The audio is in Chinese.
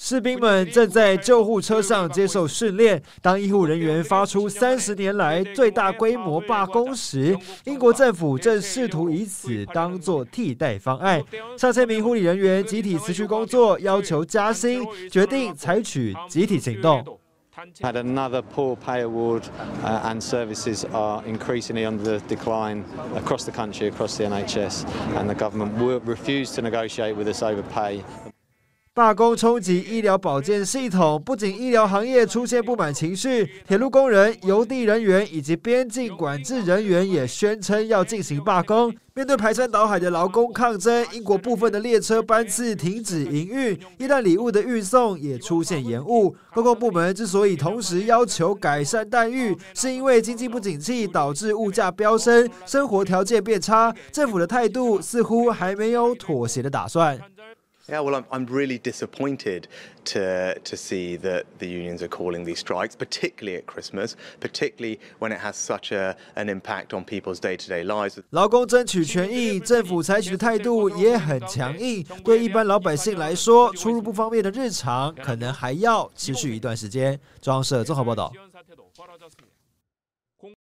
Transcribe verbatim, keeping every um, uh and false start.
士兵们正在救护车上接受训练。当医护人员发出三十年来最大规模罢工时，英国政府正试图以此当作替代方案。上千名护理人员集体辞去工作，要求加薪，决定采取集体行动。 Had another poor pay award, uh, and services are increasingly under decline across the country, across the N H S, and the government will refuse to negotiate with us over pay. 罢工冲击医疗保健系统，不仅医疗行业出现不满情绪，铁路工人、邮递人员以及边境管制人员也宣称要进行罢工。面对排山倒海的劳工抗争，英国部分的列车班次停止营运，一旦礼物的运送也出现延误。公共部门之所以同时要求改善待遇，是因为经济不景气导致物价飙升，生活条件变差，政府的态度似乎还没有妥协的打算。 Yeah, well, I'm, I'm really disappointed to, to see that the unions are calling these strikes, particularly at Christmas, particularly when it has such a, an impact on people's day-to-day lives. 劳工争取权益，政府采取的态度也很强硬。对一般老百姓来说，出入不方便的日常可能还要持续一段时间。中央社综合报道。